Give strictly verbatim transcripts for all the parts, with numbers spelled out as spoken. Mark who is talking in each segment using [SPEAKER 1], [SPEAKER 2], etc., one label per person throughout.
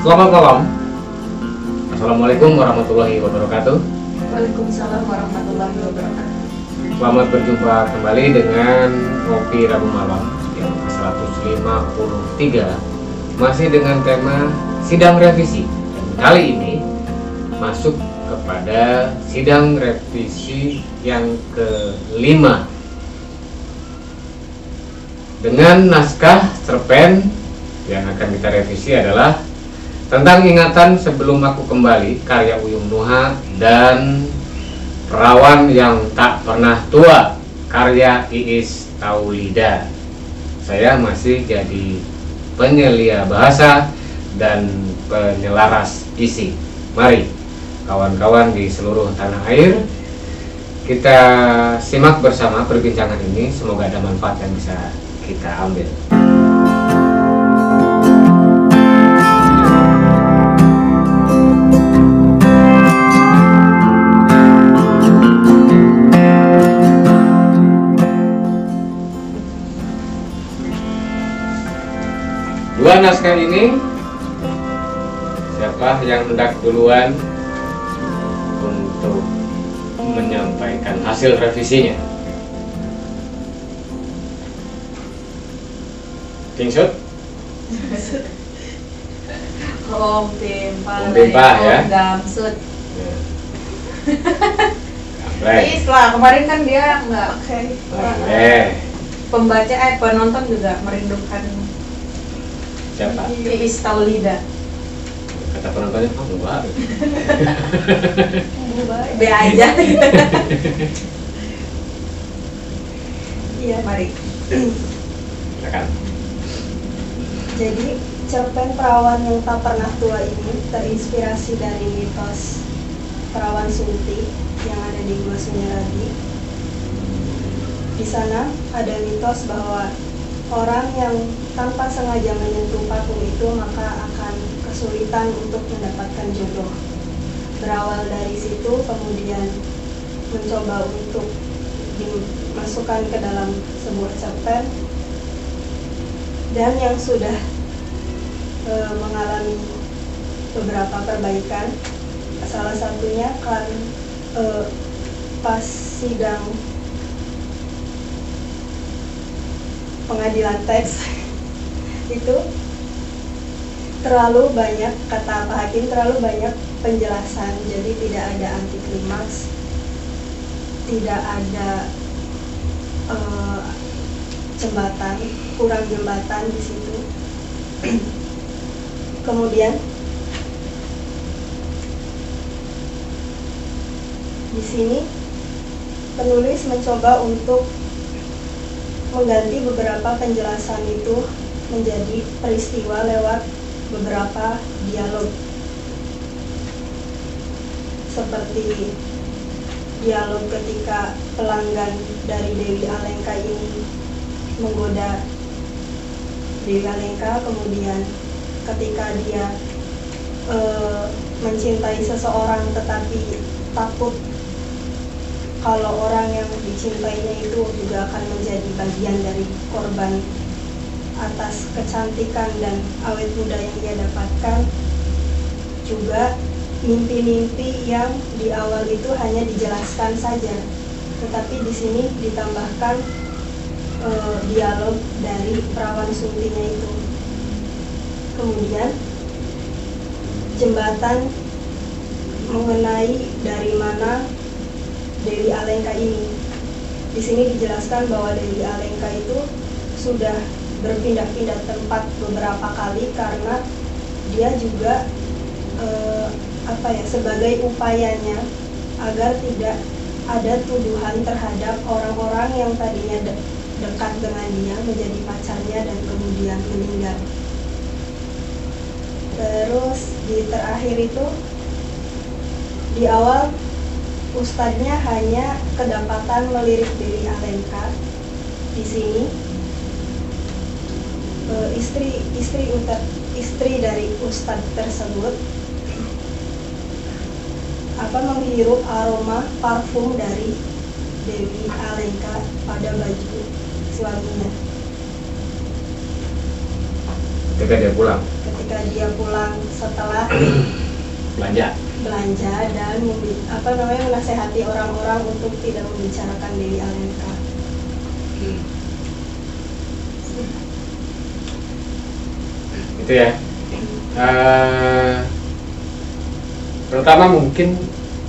[SPEAKER 1] Selamat malam. Assalamualaikum warahmatullahi wabarakatuh.
[SPEAKER 2] Waalaikumsalam warahmatullahi wabarakatuh.
[SPEAKER 1] Selamat berjumpa kembali dengan Ngopi Rabu Malam yang ke seratus lima puluh tiga, masih dengan tema sidang revisi. Dan kali ini masuk kepada sidang revisi yang kelima dengan naskah cerpen yang akan kita revisi adalah Tentang Ingatan Sebelum Aku Kembali, karya Uyung Nuha, dan Perawan Yang Tak Pernah Tua, karya Iis Taulida. Saya masih jadi penyelia bahasa dan penyelaras isi. Mari kawan-kawan di seluruh tanah air, kita simak bersama perbincangan ini. Semoga ada manfaat yang bisa kita ambil. Dua naskah ini, siapa yang hendak duluan untuk menyampaikan hasil revisinya? Kingsut?
[SPEAKER 2] Om Pimpa,
[SPEAKER 1] Om Pimpa ya?
[SPEAKER 2] Om Gamsut.
[SPEAKER 1] Baik.
[SPEAKER 2] Islah, kemarin kan dia nggak oke.
[SPEAKER 1] Oke.
[SPEAKER 2] Pembaca, eh penonton juga merindukan
[SPEAKER 1] Siapa?
[SPEAKER 2] Iis Taulida.
[SPEAKER 1] Kata penontonnya, oh enggak.
[SPEAKER 2] B aja. Iya, mari.
[SPEAKER 1] Silakan.
[SPEAKER 3] Jadi, cerpen Perawan Yang Tak Pernah Tua ini terinspirasi dari mitos Perawan Sunti yang ada di Gua Sunyaradi. Di sana ada mitos bahwa orang yang tanpa sengaja menyentuh patung itu maka akan kesulitan untuk mendapatkan jodoh. Berawal dari situ kemudian mencoba untuk dimasukkan ke dalam sebuah cerpen, dan yang sudah e, mengalami beberapa perbaikan. Salah satunya kan e, pas sidang pengadilan teks itu terlalu banyak, kata Pak Hakim, terlalu banyak penjelasan, jadi tidak ada anti klimaks, tidak ada uh, jembatan, kurang jembatan di situ. Kemudian di sini penulis mencoba untuk mengganti beberapa penjelasan itu menjadi peristiwa lewat beberapa dialog, seperti dialog ketika pelanggan dari Dewi Alengka ini menggoda Dewi Alengka, kemudian ketika dia e, mencintai seseorang tetapi takut kalau orang yang dicintainya itu juga akan menjadi bagian dari korban atas kecantikan dan awet muda yang dia dapatkan. Juga mimpi-mimpi yang di awal itu hanya dijelaskan saja, tetapi di sini ditambahkan e, dialog dari perawan suntinya itu. Kemudian jembatan mengenai dari mana Dewi Alengka ini. Di sini dijelaskan bahwa Dewi Alengka itu sudah berpindah-pindah tempat beberapa kali karena dia juga eh, apa ya sebagai upayanya agar tidak ada tuduhan terhadap orang-orang yang tadinya de dekat dengan dia menjadi pacarnya dan kemudian meninggal. Terus di terakhir itu di awal ustadznya hanya kedapatan melirik Dewi Alengka. Di sini e, istri istri istri dari ustadz tersebut apa menghirup aroma parfum dari Dewi Alengka pada baju suaminya.
[SPEAKER 1] ketika dia pulang
[SPEAKER 3] ketika dia pulang setelah
[SPEAKER 1] belanja.
[SPEAKER 3] belanja dan membi- apa namanya menasehati orang-orang untuk tidak membicarakan Dewi Alenka.
[SPEAKER 1] Hmm. Itu ya. Uh, pertama mungkin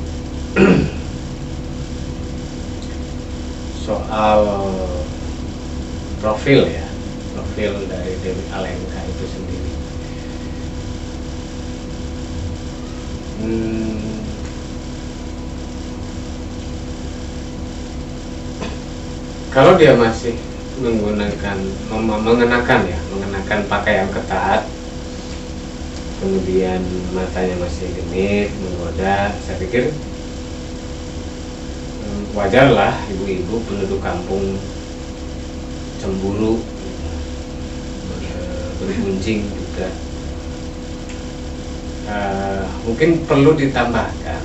[SPEAKER 1] soal profil ya, profil dari Dewi Alenka itu sendiri. Hmm, kalau dia masih menggunakan mem- mengenakan ya, mengenakan pakaian ketat, kemudian matanya masih genit, menggoda, saya pikir hmm, wajarlah ibu-ibu penduduk kampung cemburu, ber- bergunjing juga. Uh, mungkin perlu ditambahkan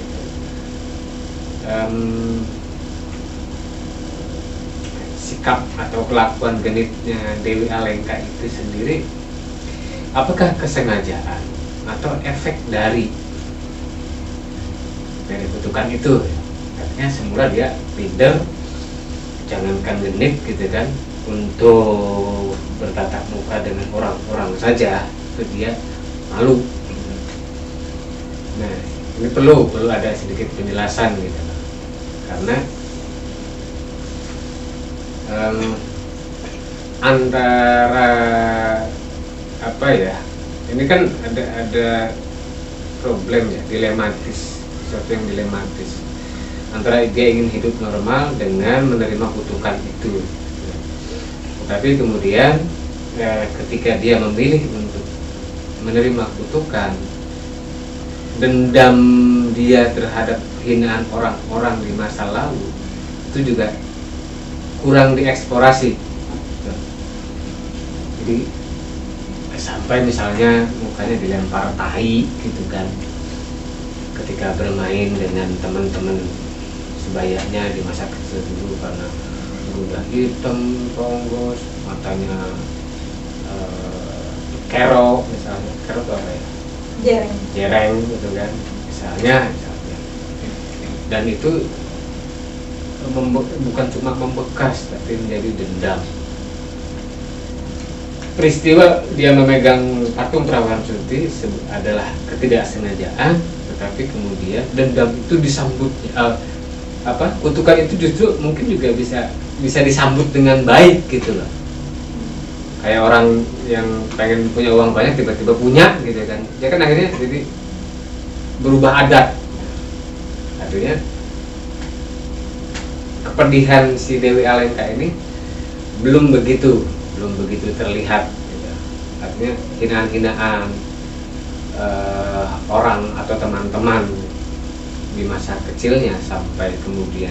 [SPEAKER 1] um, sikap atau kelakuan genitnya Dewi Alenka itu sendiri, apakah kesengajaan atau efek dari dari kutukan itu? Artinya semula dia leader, jangankan genit gitu kan, untuk bertatap muka dengan orang-orang saja itu dia malu. Nah, ini perlu perlu ada sedikit penjelasan gitu, karena um, antara apa ya, ini kan ada ada problem ya, dilematis, sesuatu yang dilematis antara dia ingin hidup normal dengan menerima kutukan itu. Tapi kemudian eh, ketika dia memilih untuk menerima kutukan, dendam dia terhadap hinaan orang-orang di masa lalu itu juga kurang dieksplorasi. Jadi sampai misalnya mukanya dilempar tahi gitu kan ketika bermain dengan teman-teman sebayanya di masa kecil dulu, karena udah hitam, tonggos, matanya uh, kero misalnya, kero itu apa ya?
[SPEAKER 2] Jereng.
[SPEAKER 1] Jereng gitu kan, misalnya, misalnya. Dan itu membe- bukan cuma membekas tapi menjadi dendam. Peristiwa dia memegang patung Perawan Sunti adalah ketidaksengajaan, tetapi kemudian dendam itu disambut uh, apa kutukan itu justru mungkin juga bisa bisa disambut dengan baik gitu loh. Kayak orang yang pengen punya uang banyak tiba-tiba punya gitu kan, ya kan akhirnya jadi berubah adat. Artinya kepedihan si Dewi Alenka ini belum begitu belum begitu terlihat gitu. Artinya hinaan-hinaan uh, orang atau teman-teman di masa kecilnya sampai kemudian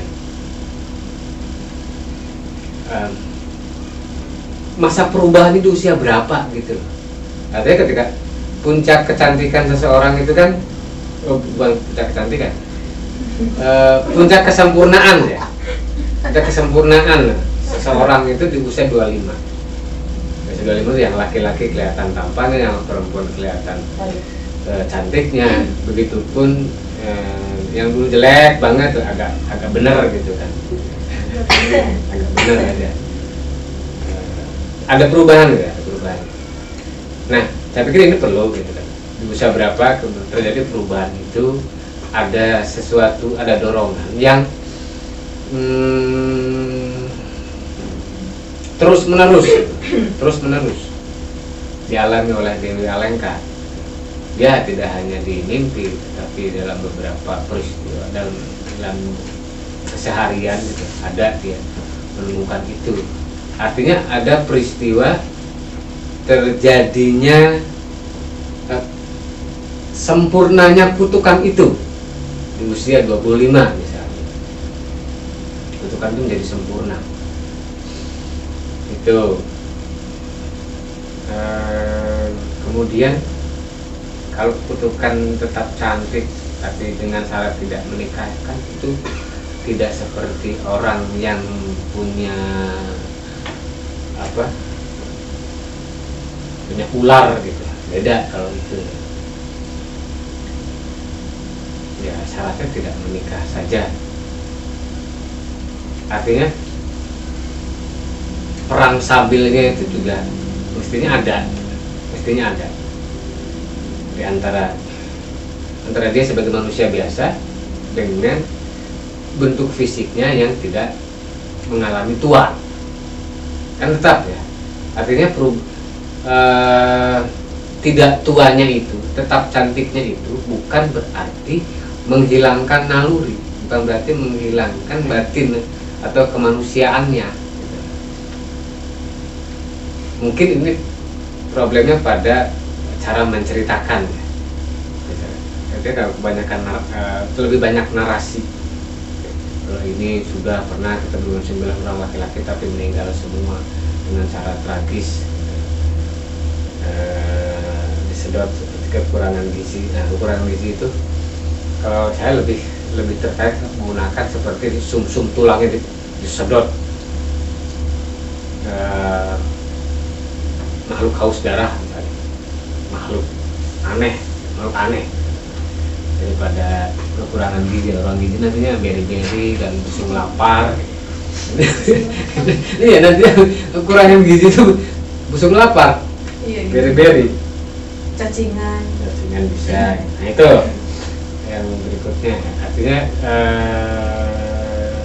[SPEAKER 1] uh, masa perubahan itu usia berapa gitu. Artinya ketika puncak kecantikan seseorang itu kan, oh, bukan puncak kecantikan, uh, puncak kesempurnaan ya, puncak kesempurnaan seseorang itu di usia dua puluh lima. Usia dua puluh lima itu yang laki-laki kelihatan tampannya, yang perempuan kelihatan uh, cantiknya. Begitupun uh, yang dulu jelek banget agak agak bener gitu kan, agak bener aja. Ada perubahan ya, ada perubahan. Nah, saya pikir ini perlu gitu kan. Di usia berapa terjadi perubahan itu, ada sesuatu, ada dorongan yang hmm, terus menerus, terus menerus dialami oleh Dewi Alenka. Dia tidak hanya di mimpi, tapi dalam beberapa peristiwa, dalam dalam keseharian gitu, ada dia menemukan itu. Artinya ada peristiwa terjadinya eh, sempurnanya kutukan itu di usia dua puluh lima misalnya. Kutukan itu menjadi sempurna. Itu. Eh, kemudian kalau kutukan tetap cantik tapi dengan syarat tidak menikahkan, itu tidak seperti orang yang punya apa punya ular gitu, beda kalau itu. Ya syaratnya tidak menikah saja. Artinya perang sambilnya itu juga mestinya ada, mestinya ada di antara antara dia sebagai manusia biasa dengan bentuk fisiknya yang tidak mengalami tua, kan tetap ya. Artinya perub, uh, tidak tuanya itu, tetap cantiknya itu bukan berarti menghilangkan naluri, bukan berarti menghilangkan batin atau kemanusiaannya. Mungkin ini problemnya pada cara menceritakan. Jadi kalau kebanyakan uh, lebih banyak narasi. Kalau ini sudah pernah ketemu sembilan orang laki-laki tapi meninggal semua dengan cara tragis, uh, disedot kekurangan gizi. Nah, kekurangan gizi itu kalau saya lebih lebih terkait menggunakan seperti sum-sum tulangnya disedot, uh, makhluk haus darah misalnya, makhluk aneh, makhluk aneh daripada kekurangan gizi. Orang gizi nantinya beri-beri dan busung lapar. Iya, nanti kekurangan gizi itu busung lapar,
[SPEAKER 2] Iya, gitu.
[SPEAKER 1] beri-beri,
[SPEAKER 2] Cacingan.
[SPEAKER 1] cacingan bisa. Nah itu yang berikutnya, artinya eh,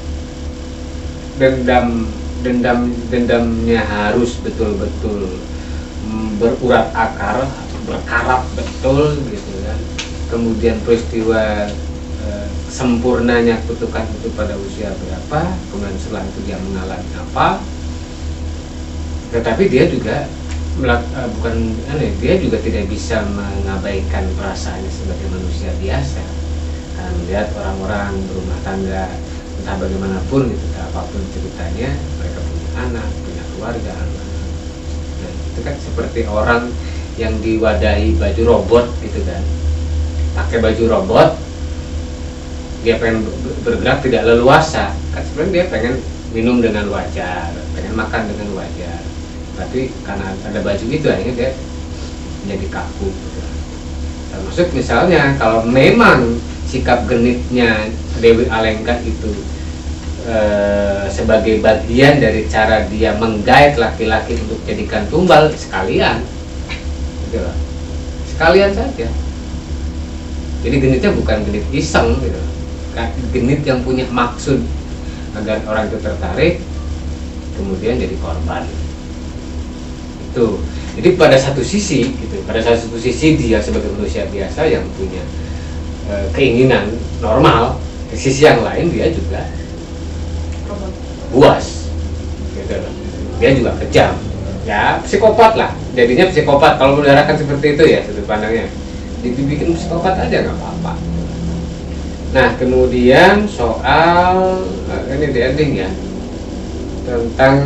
[SPEAKER 1] dendam dendam dendamnya harus betul-betul mm, berurat akar, berkarat betul gitu kan. Kemudian peristiwa eh, sempurnanya kutukan itu pada usia berapa, kemudian setelah itu dia mengalami apa. Tetapi dia juga melak, uh, bukan aneh, dia juga tidak bisa mengabaikan perasaannya sebagai manusia biasa. Karena melihat orang-orang berumah tangga entah bagaimanapun gitu, apapun ceritanya, mereka punya anak, punya keluarga, anak. Nah, itu kan seperti orang yang diwadahi baju robot gitu kan, pakai baju robot, dia pengen bergerak tidak leluasa, kan sebenarnya dia pengen minum dengan wajar, pengen makan dengan wajar. Tapi karena ada baju itu akhirnya dia menjadi kaku gitu. Termasuk misalnya kalau memang sikap genitnya Dewi Alengka itu e, sebagai bagian dari cara dia menggait laki-laki untuk jadikan tumbal, sekalian gitu loh. Sekalian saja. Jadi genitnya bukan genit iseng gitu, genit yang punya maksud agar orang itu tertarik kemudian jadi korban. Tuh. Jadi pada satu sisi gitu, pada satu sisi dia sebagai manusia biasa yang punya e, keinginan normal, di sisi yang lain dia juga buas gitu. Dia juga kejam, ya psikopat lah, jadinya psikopat. Kalau mendarakan seperti itu ya sudut pandangnya, dibikin psikopat aja nggak apa-apa. Nah kemudian soal ini di ending ya, tentang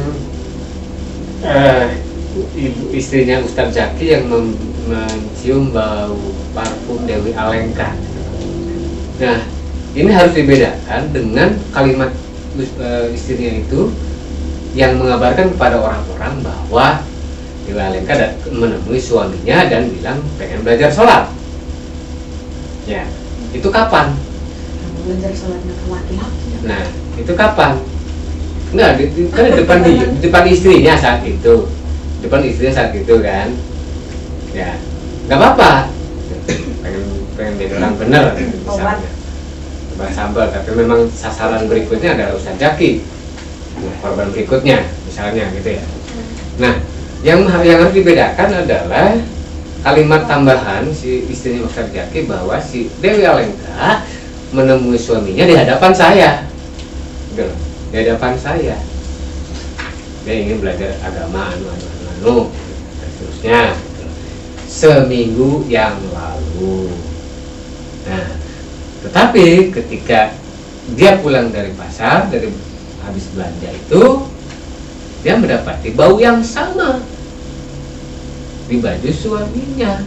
[SPEAKER 1] eh, ibu istrinya Ustadz Zaki yang mencium bau parfum Dewi Alengka. Nah, ini harus dibedakan dengan kalimat uh, istrinya itu yang mengabarkan kepada orang-orang bahwa Dewi Alengka menemui suaminya dan bilang pengen belajar sholat. Ya, itu kapan?
[SPEAKER 2] Belajar sholatnya ke laki-laki.
[SPEAKER 1] Nah, itu kapan? Enggak, di, di, kan di depan di, di depan istrinya saat itu. Depan istrinya saat itu kan, ya nggak apa-apa, pengen pengen jadi orang bener misalnya, coba sambal. Tapi memang sasaran berikutnya adalah Ustadz Zaki, korban berikutnya misalnya gitu ya. Nah yang yang harus dibedakan adalah kalimat tambahan si istrinya Ustadz Zaki bahwa si Dewi Alengka menemui suaminya di hadapan saya, gitu, di hadapan saya. Dia ingin belajar agama anu anu anu dan seterusnya seminggu yang lalu. Nah, tetapi ketika dia pulang dari pasar, dari habis belanja itu, dia mendapati bau yang sama di baju suaminya,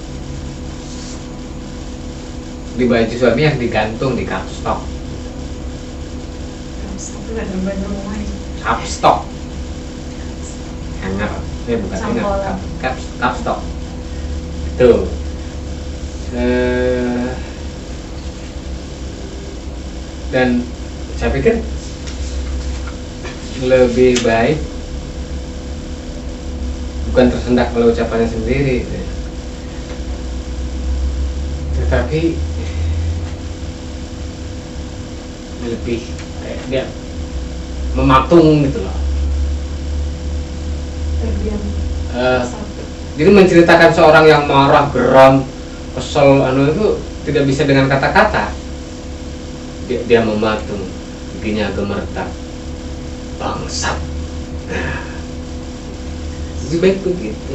[SPEAKER 1] di baju suami yang digantung di kapstok.
[SPEAKER 2] Kapstok itu ada baju rumah.
[SPEAKER 1] Kapstok hanger ya bukan ingat,
[SPEAKER 2] Sampol.
[SPEAKER 1] cup, cup, cup stock itu. Eh, dan saya pikir lebih baik bukan tersendak oleh ucapannya sendiri, tetapi lebih kayak dia mematung gitu loh.
[SPEAKER 2] Terdiam.
[SPEAKER 1] Eh, jadi menceritakan seorang yang marah, geram, kesel, anu itu tidak bisa dengan kata-kata. Dia, dia mematung, giginya gemertak, bangsat. Nah, lebih baik begitu.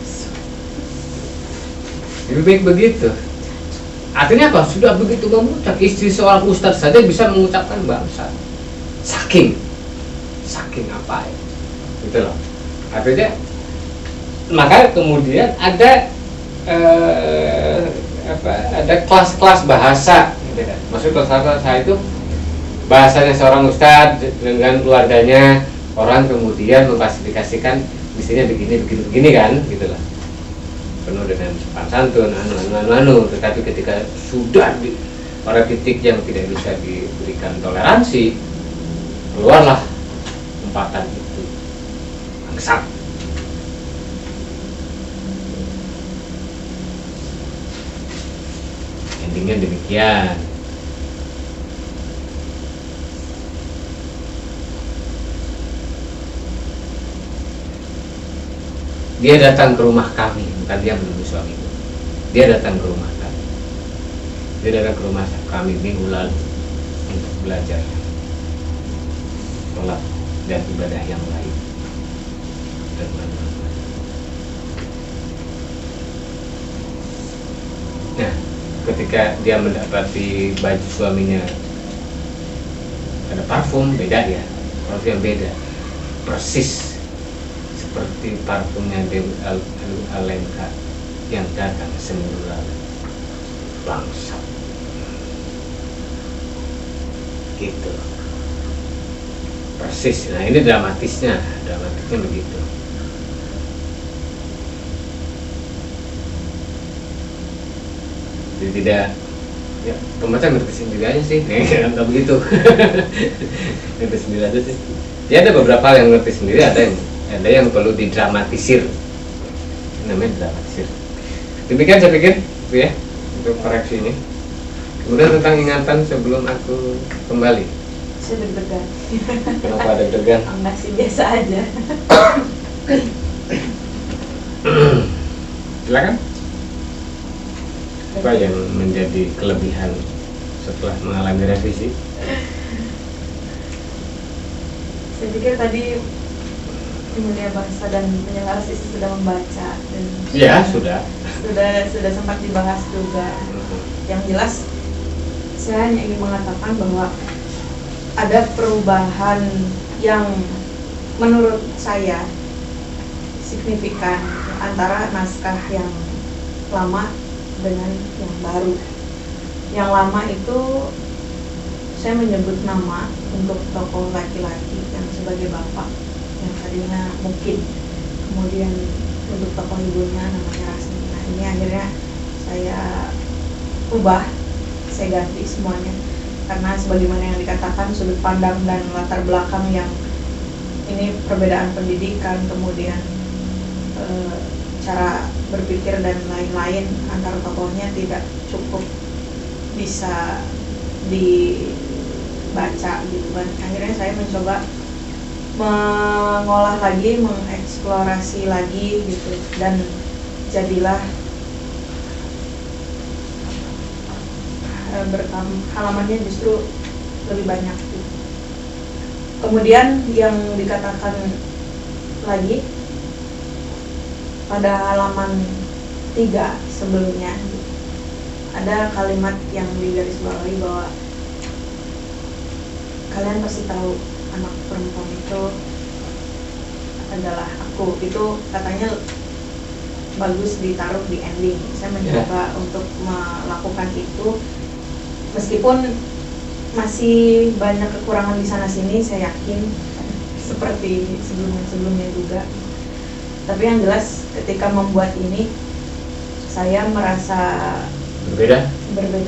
[SPEAKER 1] Lebih baik begitu. Artinya apa? Sudah begitu memuncak, istri seorang ustadz saja bisa mengucapkan bangsat. Saking, saking apa ya? Gitu loh. Artinya, maka kemudian ada eh, apa? Ada kelas-kelas bahasa. Gitu kan? Maksud kelas-kelas bahasa itu bahasanya seorang ustadz dengan keluarganya, orang kemudian mengklasifikasikan mestinya begini, begini, begini kan, gitu lah. Penuh dengan sopan santun, anu, anu, anu, anu. Tetapi ketika sudah di, pada titik yang tidak bisa diberikan toleransi, keluarlah umpatan itu, bangsat. Endingnya demikian. Dia datang ke rumah kami, bukan dia menemui suamiku. Dia datang ke rumah kami. Dia datang ke rumah kami minggu lalu untuk belajar sholat dan ibadah yang lain. Dan lain-lain. Nah, ketika dia mendapati baju suaminya ada parfum, beda ya, parfum yang beda, persis seperti parfumnya Dewi Alenka yang datang seminggu lalu. Bangsat. Gitu. Persis. Nah ini dramatisnya, dramatisnya begitu. Jadi tidak, ya pembaca ngerti sendiri aja sih, nggak begitu. Ngerti sendiri aja sih. Ya ada beberapa yang ngerti sendiri, ada yang ada yang perlu didramatisir, namanya dramatisir. Demikian saya pikir itu ya untuk koreksi ini. Kemudian tentang ingatan sebelum aku kembali.
[SPEAKER 2] Saya deg-degan.
[SPEAKER 1] Kenapa deg-degan?
[SPEAKER 2] Enggak sih, biasa aja.
[SPEAKER 1] Silakan. Apa yang menjadi kelebihan setelah mengalami revisi?
[SPEAKER 2] Saya pikir tadi Mulia Bangsa dan Penyelenggara Sisi sudah membaca dan
[SPEAKER 1] Ya sudah.
[SPEAKER 2] sudah sudah sempat dibahas juga. Yang jelas saya hanya ingin mengatakan bahwa ada perubahan yang menurut saya signifikan antara naskah yang lama dengan yang baru. Yang lama itu saya menyebut nama untuk tokoh laki-laki yang sebagai bapak, yang tadinya mungkin, kemudian untuk tokoh ibunya namanya Rasmi. Nah ini akhirnya saya ubah, saya ganti semuanya karena sebagaimana yang dikatakan sudut pandang dan latar belakang yang ini perbedaan pendidikan, kemudian e, cara berpikir dan lain-lain antara tokohnya tidak cukup bisa dibaca gitu kan. Akhirnya saya mencoba mengolah lagi, mengeksplorasi lagi gitu, dan jadilah e, bertam halamannya justru lebih banyak gitu. Kemudian yang dikatakan lagi pada halaman tiga sebelumnya ada kalimat yang digarisbawahi bahwa kalian pasti tahu anak perempuan itu adalah aku. Itu katanya bagus ditaruh di ending. Saya mencoba yeah. untuk melakukan itu meskipun masih banyak kekurangan di sana sini, saya yakin seperti sebelumnya-sebelumnya juga. Tapi yang jelas ketika membuat ini saya merasa
[SPEAKER 1] berbeda.
[SPEAKER 2] Berbeda.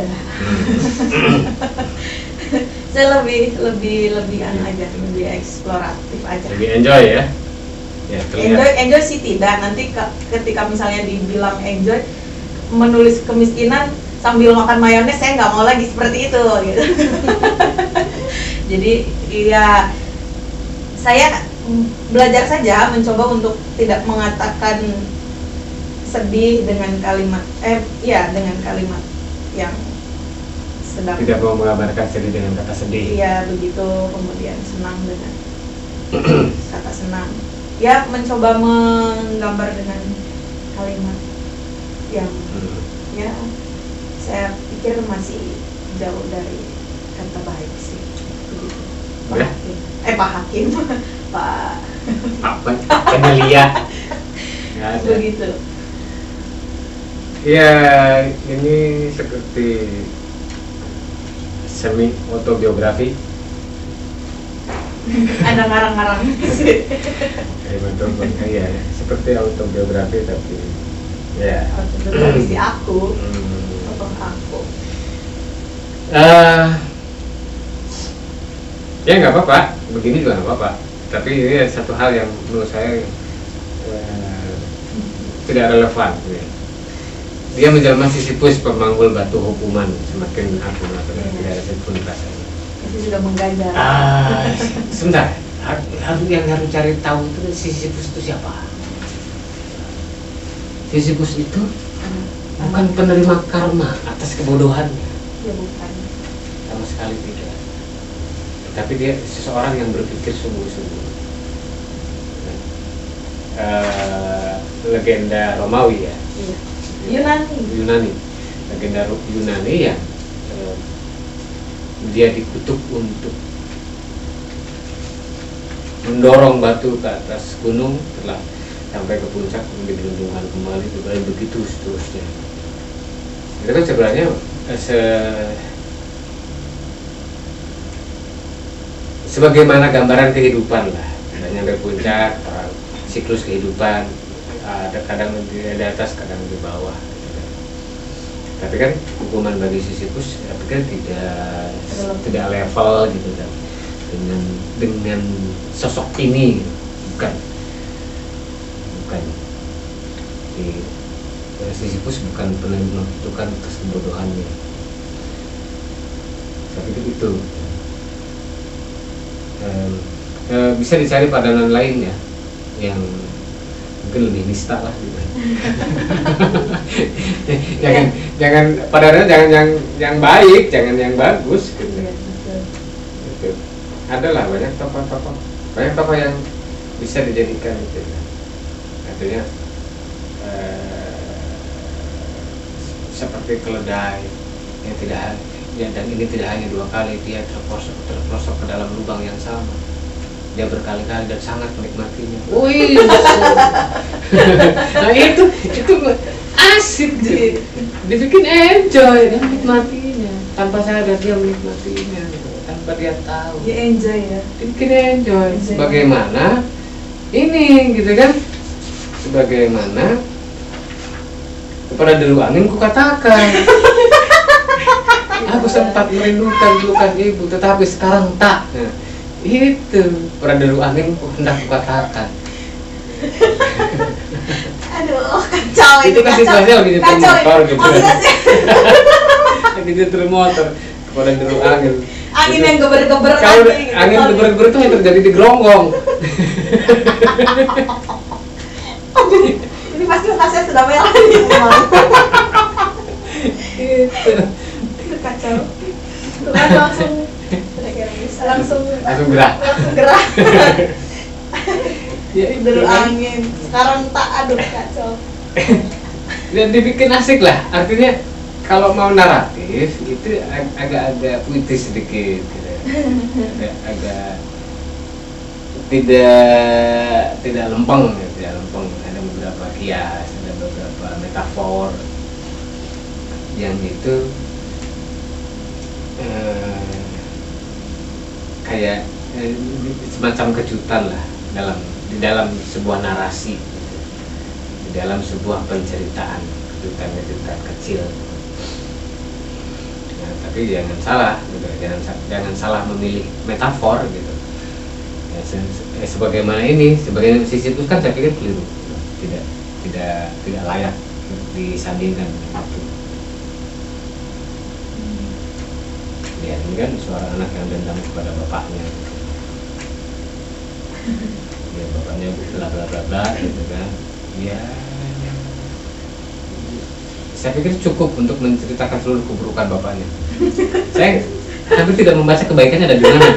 [SPEAKER 2] Saya lebih lebih lebih an aja, lebih eksploratif aja.
[SPEAKER 1] Lebih enjoy ya. Ya,
[SPEAKER 2] enjoy enjoy sih tidak. Nanti ke, ketika misalnya dibilang enjoy menulis kemiskinan sambil makan mayones, saya nggak mau lagi seperti itu gitu. Jadi ya saya belajar saja mencoba untuk tidak mengatakan sedih dengan kalimat eh ya dengan kalimat yang sedang,
[SPEAKER 1] tidak mau menggambarkan sedih dengan kata sedih.
[SPEAKER 2] Iya begitu, kemudian senang dengan kata senang. Ya mencoba menggambar dengan kalimat yang hmm. ya saya pikir masih jauh dari kata baik sih. Begitu. Pak
[SPEAKER 1] ya?
[SPEAKER 2] Hakim. Eh Pak Hakim, Pak
[SPEAKER 1] apa? Penelia.
[SPEAKER 2] Begitu.
[SPEAKER 1] Ya ini seperti semi autobiografi.
[SPEAKER 2] Ada ngarang-ngarang.
[SPEAKER 1] Ya betul, ya seperti autobiografi tapi ya.
[SPEAKER 2] Autobiografi si aku,
[SPEAKER 1] hmm.
[SPEAKER 2] tokoh aku.
[SPEAKER 1] Uh, ya nggak apa-apa, begini juga nggak apa-apa. Tapi ini satu hal yang menurut saya uh, tidak relevan. Ya. Dia menjelma Sisyphus pemanggul batu hukuman, semakin aku melakukan tidak ada pun rasanya.
[SPEAKER 2] Itu sudah mengganjal.
[SPEAKER 1] Ah, sebentar. Harus yang harus cari tahu itu Sisyphus itu siapa? Sisyphus itu hmm. bukan penerima karma atas kebodohannya.
[SPEAKER 2] Ya bukan.
[SPEAKER 1] Sama sekali tidak. Tapi dia seseorang yang berpikir sungguh-sungguh. Uh, legenda Romawi ya.
[SPEAKER 2] Iya. Yunani.
[SPEAKER 1] Yunani, legenda Yunani yang eh, dia dikutuk untuk mendorong batu ke atas gunung setelah sampai ke puncak kemudian dilundungkan kembali dan begitu seterusnya. Itu kan sebenarnya eh, se sebagaimana gambaran kehidupan lah, nyampe puncak, siklus kehidupan. Ada kadang di atas, kadang di bawah. Tapi kan hukuman bagi Sisyphus, saya pikir tidak tidak level gitu kan dengan dengan sosok ini, bukan bukan di Sisyphus bukan penerima kutukan atas kebodohannya. Tapi itu itu e, e, bisa dicari padanan lain ya yang mungkin lebih nista lah gitu. jangan jangan padahal jangan yang yang baik, jangan yang bagus gitu. Ya, gitu. Adalah banyak tokoh-tokoh, banyak tokoh yang bisa dijadikan gitu. Artinya eh, seperti keledai yang tidak ya, dan ini tidak hanya dua kali dia terprosok terprosok ke dalam lubang yang sama. Dia berkali-kali dan sangat menikmatinya. Wih, nah itu itu asik sih. Dibikin enjoy, dia menikmatinya tanpa sadar dia menikmatinya, tanpa dia tahu.
[SPEAKER 2] Dia enjoy ya.
[SPEAKER 1] Dibikin enjoy. enjoy. Bagaimana ini gitu kan? Sebagaimana kepada Deru Angin ku katakan. Aku sempat merindukan pelukan ibu, tetapi sekarang tak. Nah, itu pada Deru Angin hendak kukatakan.
[SPEAKER 2] Aduh, kacau
[SPEAKER 1] itu kan situasinya lagi nyetir motor gitu. Lagi nyetir motor kepada Deru Angin.
[SPEAKER 2] Angin yang geber-geber.
[SPEAKER 1] Kalau angin geber-geber itu yang terjadi di Geronggong.
[SPEAKER 2] Ini pasti tasnya sudah merah nih.
[SPEAKER 1] Itu.
[SPEAKER 2] Itu kacau. Tuhan langsung langsung
[SPEAKER 1] langsung gerah
[SPEAKER 2] langsung gerah
[SPEAKER 1] ya,
[SPEAKER 2] Deru Angin sekarang tak, aduh kacau.
[SPEAKER 1] Dan dibikin asik lah, artinya kalau mau naratif itu ag agak-agak puitis sedikit gitu. agak tidak tidak lempeng ya, tidak lempeng, ada beberapa kias, ada beberapa metafor yang itu eh, kayak eh, semacam kejutan lah dalam di dalam sebuah narasi gitu. dalam sebuah penceritaan, cerita-cerita kecil. Nah, tapi jangan salah, gitu. jangan jangan salah memilih metafor gitu. Ya, se se sebagaimana ini, sebagai Sisyphus kan saya pikir keliru, tidak tidak tidak layak disandingkan dengan itu. Ya, ini kan seorang anak yang dendam kepada bapaknya. Ya, bapaknya bla bla bla bla gitu kan. Ya, saya pikir cukup untuk menceritakan seluruh keburukan bapaknya. Saya hampir tidak membaca kebaikannya ada di mana.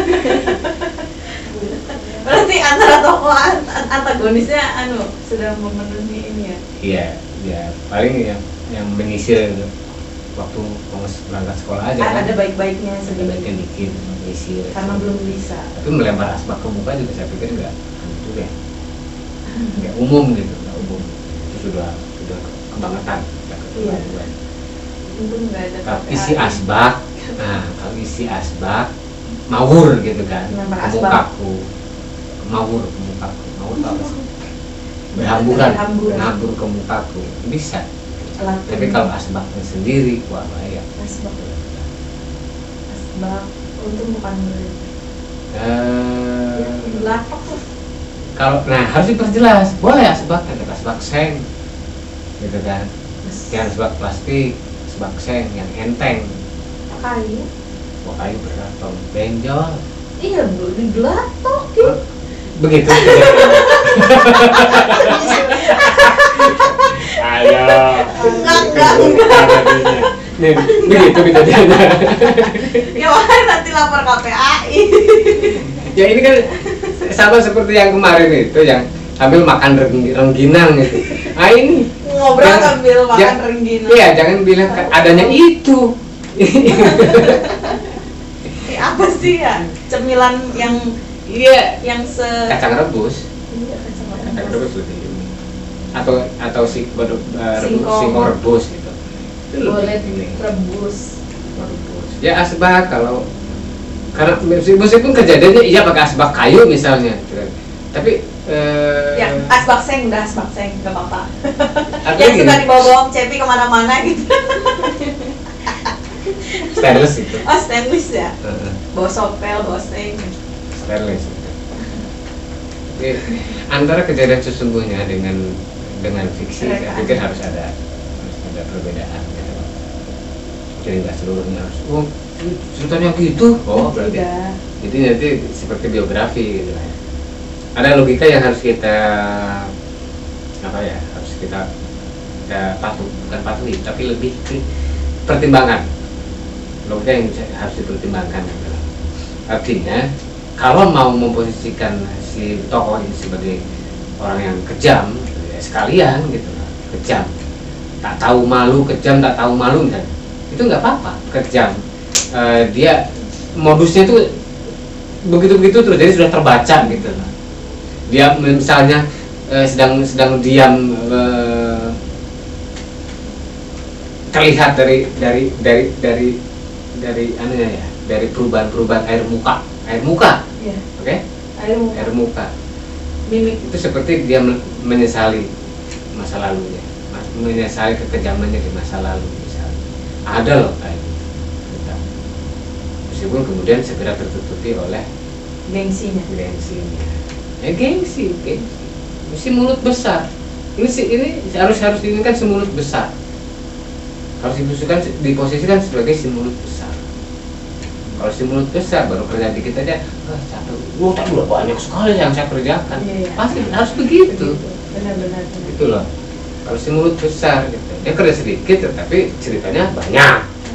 [SPEAKER 2] Berarti antara tokoh antagonisnya anu sudah memenuhi ini ya.
[SPEAKER 1] Iya, ya paling yang yang menyisir waktu mau berangkat sekolah aja kan.
[SPEAKER 2] Ada baik-baiknya
[SPEAKER 1] Ada
[SPEAKER 2] sedikit.
[SPEAKER 1] baiknya dikit menyisir.
[SPEAKER 2] Karena belum bisa.
[SPEAKER 1] Tapi melempar asbak ke muka juga saya pikir enggak itu ya. Enggak umum gitu, enggak umum. Itu sudah sudah kebangetan, sudah keterlaluan.
[SPEAKER 2] Untung nggak ada
[SPEAKER 1] Kalau
[SPEAKER 2] K P A.
[SPEAKER 1] isi asbak, nah kalau isi asbak mawur gitu kan,
[SPEAKER 2] Melempar
[SPEAKER 1] ke
[SPEAKER 2] asbak.
[SPEAKER 1] mukaku, mawur ke mukaku, mawur apa sih? Berhamburan,
[SPEAKER 2] Berhamburan.
[SPEAKER 1] berhambur ke mukaku, bisa.
[SPEAKER 2] Alat
[SPEAKER 1] Tapi
[SPEAKER 2] ini.
[SPEAKER 1] kalau asbaknya sendiri, wah bahaya.
[SPEAKER 2] asbak. Asbak. Untung bukan murid.
[SPEAKER 1] Eh,
[SPEAKER 2] Lapak tuh.
[SPEAKER 1] kalau nah harus diperjelas, boleh asbak, ada asbak seng, gitu kan? Yang asbak plastik, asbak seng yang enteng,
[SPEAKER 2] Kayu.
[SPEAKER 1] wah kayu berat, tong benjol.
[SPEAKER 2] Iya, Bu, di gelatok gitu.
[SPEAKER 1] Begitu. Ayo.
[SPEAKER 2] Enggak, enggak, enggak.
[SPEAKER 1] Nih, begitu kejadiannya.
[SPEAKER 2] Ya makanya nanti lapor K P A I.
[SPEAKER 1] Ya ini kan sama seperti yang kemarin itu yang sambil makan reng- rengginang gitu. Ah ini
[SPEAKER 2] Ngobrol
[SPEAKER 1] jangan-
[SPEAKER 2] sambil makan
[SPEAKER 1] jangan-
[SPEAKER 2] rengginang.
[SPEAKER 1] Iya, jangan bilang kan adanya itu.
[SPEAKER 2] Eh, apa sih ya? Cemilan yang iya yang se
[SPEAKER 1] Kacang rebus,
[SPEAKER 2] Iya, kacang
[SPEAKER 1] kacang
[SPEAKER 2] rebus.
[SPEAKER 1] rebus lebih ini. Atau atau si rebus,
[SPEAKER 2] Singkong.
[SPEAKER 1] singkong rebus gitu. Itu lebih
[SPEAKER 2] Boleh
[SPEAKER 1] ini.
[SPEAKER 2] rebus.
[SPEAKER 1] Rebus. Ya asbak kalau karena meskipun kejadiannya iya pakai asbak kayu misalnya, gitu kan. Tapi eh,
[SPEAKER 2] Ya, asbak seng udah asbak seng, nggak apa-apa.
[SPEAKER 1] artinya
[SPEAKER 2] Yang
[SPEAKER 1] gini,
[SPEAKER 2] suka dibawa-bawa cepi kemana-mana gitu.
[SPEAKER 1] stainless itu.
[SPEAKER 2] Oh, stainless ya.
[SPEAKER 1] Heeh,
[SPEAKER 2] Bawa sopel, bawa seng.
[SPEAKER 1] stainless itu. Jadi, antara kejadian sesungguhnya dengan dengan fiksi, saya pikir harus ada harus ada perbedaan. Gitu. Jadi nggak seluruhnya harus, oh ini ceritanya gitu, oh berarti.
[SPEAKER 2] Tidak.
[SPEAKER 1] Jadi nanti seperti biografi gitu lah. Ada logika yang harus kita apa ya, harus kita kita patuh, bukan patuhi, tapi lebih ke pertimbangan. Logika yang bisa- harus dipertimbangkan gitu lah. Artinya kalau mau memposisikan si tokoh ini sebagai orang yang kejam, gitu ya, sekalian gitu lah, kejam, tak tahu malu, kejam tak tahu malu, dan itu nggak apa-apa, kejam. Eh, dia modusnya itu begitu-begitu terus, jadi sudah terbaca gitu lah. Dia misalnya eh, sedang sedang diam, eh, terlihat dari dari dari dari dari anunya ya, dari perubahan-perubahan air muka, air muka,
[SPEAKER 2] Iya.
[SPEAKER 1] oke,
[SPEAKER 2] Air muka.
[SPEAKER 1] air muka
[SPEAKER 2] Mimik.
[SPEAKER 1] itu seperti dia men- menyesali masa lalunya, mas- menyesali kekejamannya di masa lalu misalnya. Ada loh kayak gitu. Kita. Meskipun kemudian segera tertutupi oleh
[SPEAKER 2] Gengsinya.
[SPEAKER 1] gengsinya. Eh gengsi, gengsi. Si mulut besar. Ini si ini harus harus ini kan si mulut besar. Harus diposisikan diposisikan sebagai si mulut besar. Kalau si mulut besar baru kerja dikit aja, ah, capek. Wah, tak udah banyak sekali yang saya kerjakan.
[SPEAKER 2] Iya, iya.
[SPEAKER 1] Pasti harus begitu.
[SPEAKER 2] Benar-benar.
[SPEAKER 1] Itu loh. Kalau si mulut besar gitu. Dia kerja sedikit tetapi ceritanya banyak.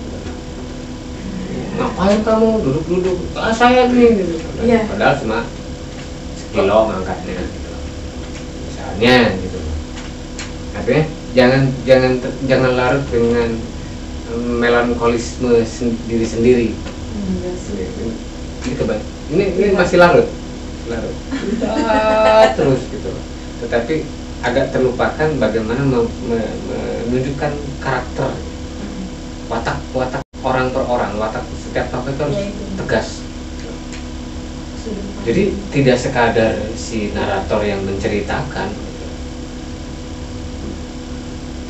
[SPEAKER 1] Ngapain kamu duduk-duduk? Ah, saya nih gitu.
[SPEAKER 2] Iya.
[SPEAKER 1] Padahal cuma sekilo ngangkatnya gitu. Misalnya gitu. Artinya jangan jangan ter- jangan larut dengan em, melankolisme sen- diri sendiri.
[SPEAKER 2] Enggak sih.
[SPEAKER 1] Ini, ini keba- ini, ini masih larut, larut. Ah, terus gitu. Tetapi agak terlupakan bagaimana me- me- menunjukkan karakter, watak watak orang per orang, watak setiap tokoh itu harus
[SPEAKER 2] Ya, itu.
[SPEAKER 1] tegas.
[SPEAKER 2] Sudah.
[SPEAKER 1] Jadi tidak sekadar si narator yang menceritakan,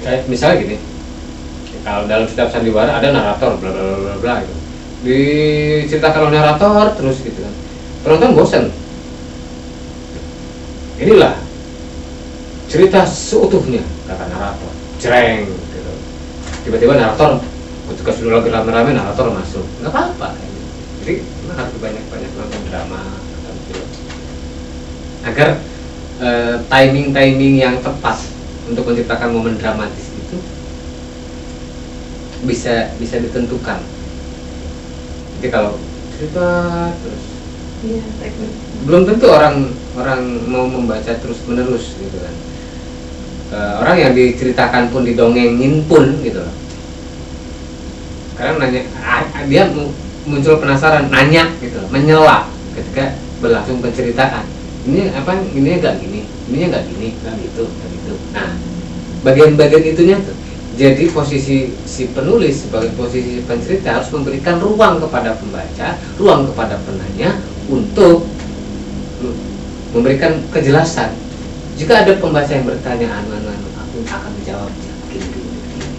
[SPEAKER 1] Kayak misalnya gini, kalau dalam setiap sandiwara ada narator bla bla bla bla gitu. Diceritakan oleh narator terus gitu kan. Penonton bosan. Inilah cerita seutuhnya kata narator. Jreng gitu. Tiba-tiba narator ketika sudah lagi rame-rame narator masuk. Nggak apa-apa kayak gitu. Jadi memang harus banyak-banyak nonton drama atau film agar eh, timing-timing yang tepat untuk menciptakan momen dramatis itu bisa bisa ditentukan. Jadi kalau cerita terus,
[SPEAKER 2] Iya, teknik.
[SPEAKER 1] belum tentu orang orang mau membaca terus menerus gitu kan. E, orang yang diceritakan pun didongengin pun gitu loh. Karena nanya, ah, dia muncul penasaran, nanya gitu loh, menyela ketika berlangsung penceritaan. Ini apa? Ini nggak gini, ini nggak gini, nggak gitu, nggak gitu. Nah, bagian-bagian itunya tuh. Jadi posisi si penulis sebagai posisi pencerita harus memberikan ruang kepada pembaca, ruang kepada penanya untuk memberikan kejelasan. Jika ada pembaca yang bertanya anu anu anu, aku akan menjawab begini begini.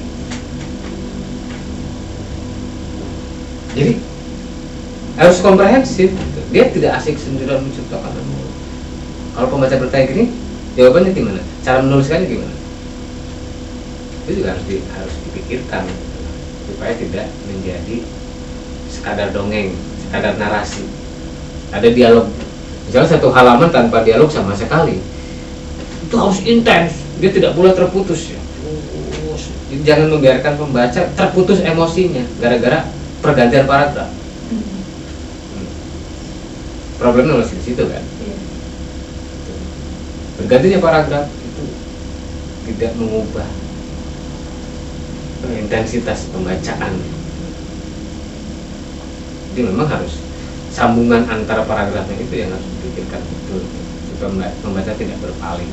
[SPEAKER 1] Jadi harus komprehensif. Dia tidak asik sendirian menciptakan anu. Kalau pembaca bertanya gini, jawabannya gimana? Cara menuliskannya gimana? Itu juga harus, di, harus dipikirkan gitu, supaya tidak menjadi sekadar dongeng, sekadar narasi. Ada dialog, misalnya satu halaman tanpa dialog sama sekali, itu harus intens, dia tidak boleh terputus ya. Jadi jangan membiarkan pembaca terputus emosinya gara-gara pergantian paragraf. Hmm. Problemnya masih di situ kan.
[SPEAKER 2] Iya.
[SPEAKER 1] Bergantinya paragraf itu tidak mengubah intensitas pembacaan. Jadi memang harus sambungan antara paragrafnya itu yang harus dipikirkan betul supaya pembaca tidak berpaling.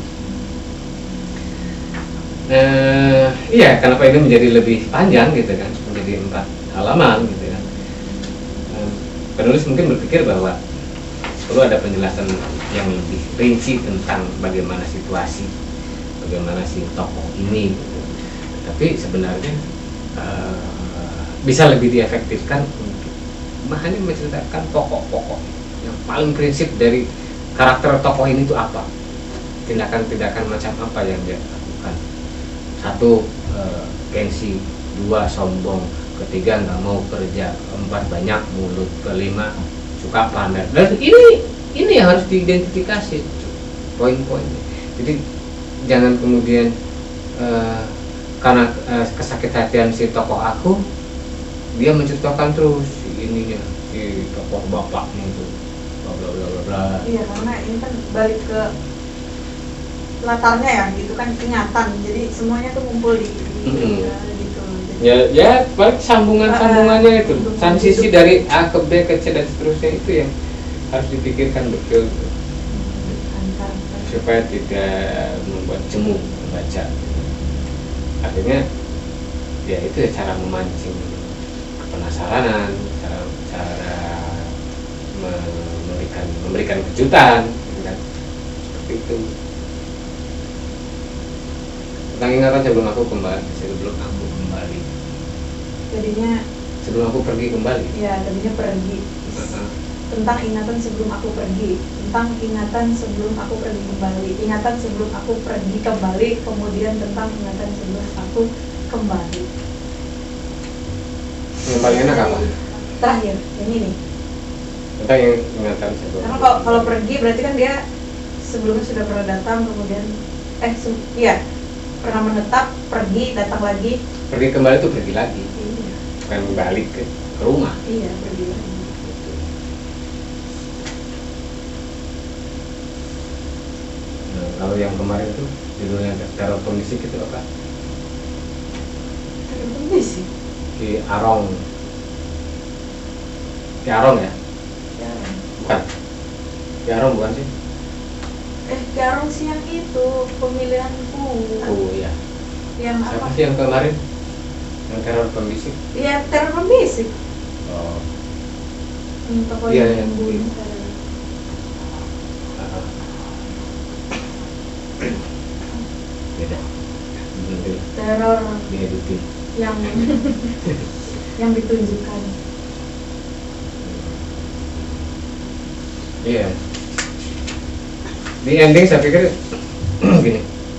[SPEAKER 1] Nah, iya, kenapa ini menjadi lebih panjang gitu kan, menjadi empat halaman gitu kan. Nah, penulis mungkin berpikir bahwa perlu ada penjelasan yang lebih rinci tentang bagaimana situasi, bagaimana si tokoh ini. Gitu. Tapi sebenarnya uh, bisa lebih diefektifkan untuk hanya menceritakan pokok-pokok yang paling prinsip dari karakter tokoh ini itu apa, tindakan-tindakan macam apa yang dia lakukan. Satu, uh, gengsi; dua, sombong; ketiga, nggak mau kerja; keempat, banyak mulut; kelima, suka pamer. Dan ini ini yang harus diidentifikasi poin-poinnya. Jadi jangan kemudian uh, karena eh, kesakit hatian si tokoh aku, dia menceritakan terus si ininya, si tokoh bapaknya itu bla bla bla bla bla.
[SPEAKER 2] Iya, karena ini kan balik ke latarnya ya, gitu kan, ingatan. Jadi semuanya tuh ngumpul di, di
[SPEAKER 1] Mm-hmm.
[SPEAKER 2] uh, gitu. Jadi,
[SPEAKER 1] Ya ya balik sambungan-sambungannya itu,
[SPEAKER 2] Untuk
[SPEAKER 1] transisi
[SPEAKER 2] hidup.
[SPEAKER 1] dari A ke B ke C dan seterusnya itu yang harus dipikirkan betul
[SPEAKER 2] antar
[SPEAKER 1] supaya tidak membuat jemu membaca. Artinya ya itu ya cara memancing penasaran, cara cara memberikan memberikan kejutan, kan? Seperti itu. Tentang ingatan sebelum aku kembali, sebelum aku kembali,
[SPEAKER 2] jadinya
[SPEAKER 1] sebelum aku pergi kembali.
[SPEAKER 2] ya tadinya pergi.
[SPEAKER 1] Uh-huh.
[SPEAKER 2] Tentang ingatan sebelum aku pergi, tentang ingatan sebelum aku pergi kembali, ingatan sebelum aku pergi kembali, kemudian tentang ingatan sebelum aku kembali.
[SPEAKER 1] Yang paling enak apa?
[SPEAKER 2] Terakhir, yang ini.
[SPEAKER 1] Tentang yang ingatan sebelum.
[SPEAKER 2] Karena kalau kalau pergi berarti kan dia sebelumnya sudah pernah datang, kemudian eh se- iya pernah menetap, pergi, datang lagi.
[SPEAKER 1] Pergi kembali itu pergi lagi,
[SPEAKER 2] Iya,
[SPEAKER 1] bukan balik ke, ke rumah.
[SPEAKER 2] iya pergi lagi.
[SPEAKER 1] Nah, kalau yang kemarin tuh judulnya teror kondisi itu apa?
[SPEAKER 2] Pergi sih.
[SPEAKER 1] Ki Arong. Ki Arong ya?
[SPEAKER 2] Ya.
[SPEAKER 1] Bukan. Ki Arong bukan sih?
[SPEAKER 2] Eh, Garong sih yang itu pemilihanku.
[SPEAKER 1] Oh iya.
[SPEAKER 2] Yang
[SPEAKER 1] Siapa
[SPEAKER 2] apa?
[SPEAKER 1] sih yang kemarin? Yang teror pembisik?
[SPEAKER 2] Iya, teror pembisik.
[SPEAKER 1] Oh.
[SPEAKER 2] Hmm, tokoh
[SPEAKER 1] Iya,
[SPEAKER 2] yang
[SPEAKER 1] iya.
[SPEAKER 2] bunuh.
[SPEAKER 1] Beda. Bener.
[SPEAKER 2] Ter error
[SPEAKER 1] di editing.
[SPEAKER 2] yang yang ditunjukkan.
[SPEAKER 1] Iya. Di ending saya pikir gini.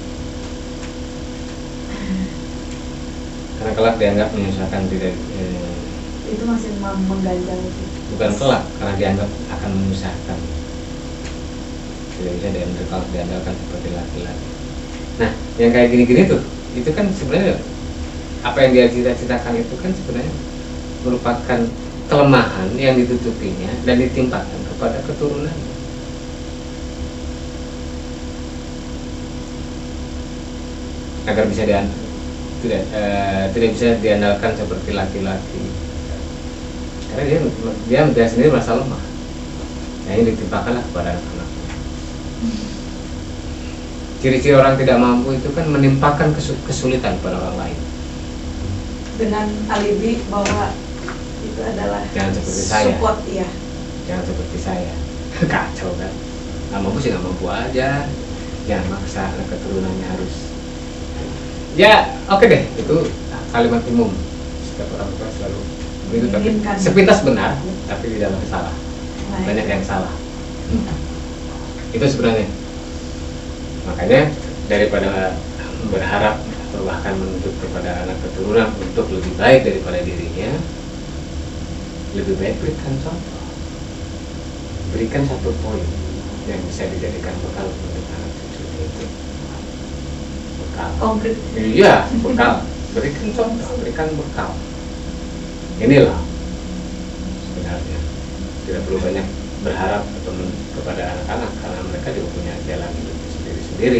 [SPEAKER 1] Karena kelak dianggap menyusahkan tidak eh,
[SPEAKER 2] Itu masih mem- mengganjal itu.
[SPEAKER 1] bukan kelak, karena dianggap akan menyusahkan. Tidak bisa diandalkan kalau diandalkan seperti laki-laki. Nah, yang kayak gini-gini tuh, itu kan sebenarnya apa yang dia cita-citakan itu kan sebenarnya merupakan kelemahan yang ditutupinya dan ditimpakan kepada keturunan. Agar bisa diandalkan, tidak eh, tidak bisa diandalkan seperti laki-laki. Karena dia dia, dia sendiri merasa lemah. Nah, ini ditimpakanlah kepada anak-anak. Ciri-ciri orang tidak mampu itu kan menimpakan kesulitan pada orang lain.
[SPEAKER 2] Dengan alibi bahwa itu adalah
[SPEAKER 1] Jangan seperti saya.
[SPEAKER 2] support ya.
[SPEAKER 1] Jangan seperti saya. Kacau kan. Nggak mampu sih nggak mampu aja. Jangan maksa anak keturunannya harus. Ya oke deh, itu kalimat umum. Setiap orang tua selalu begitu, tapi
[SPEAKER 2] Menginginkan.
[SPEAKER 1] sepintas benar, tapi di dalamnya salah.
[SPEAKER 2] Nah,
[SPEAKER 1] Banyak
[SPEAKER 2] itu.
[SPEAKER 1] yang salah. Itu sebenarnya. Makanya daripada berharap atau bahkan menuntut kepada anak keturunan untuk lebih baik daripada dirinya, lebih baik berikan contoh, berikan satu poin yang bisa dijadikan bekal untuk anak cucu itu. Bekal.
[SPEAKER 2] Konkret.
[SPEAKER 1] Iya, bekal. Berikan contoh, berikan bekal. Inilah sebenarnya. Tidak perlu banyak berharap atau men- kepada anak-anak karena mereka juga punya jalan hidup sendiri-sendiri.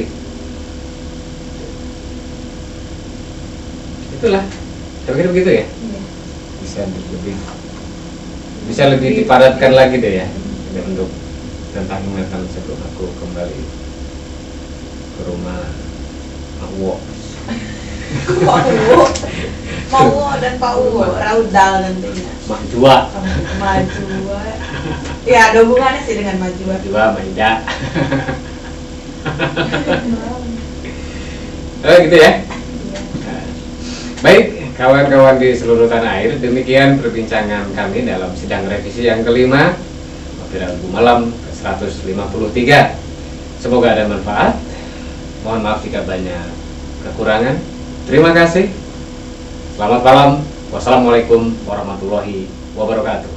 [SPEAKER 1] Itulah, kira-kira begitu ya.
[SPEAKER 2] Iya.
[SPEAKER 1] Bisa lebih, bisa lebih dipadatkan lagi deh ya, ini untuk tentang ingatan sebelum aku kembali ke rumah Mawo.
[SPEAKER 2] Mau, mau dan Pak Uwo, raudal nantinya.
[SPEAKER 1] Mahjua.
[SPEAKER 2] Majua. Ya ada hubungannya sih dengan Majua.
[SPEAKER 1] Mahjua, Maida. Oh gitu ya. Baik, kawan-kawan di seluruh tanah air, demikian perbincangan kami dalam sidang revisi yang kelima Rabu Malam ke seratus lima puluh tiga. Semoga ada manfaat. Mohon maaf jika banyak kekurangan. Terima kasih. Selamat malam. Wassalamualaikum warahmatullahi wabarakatuh.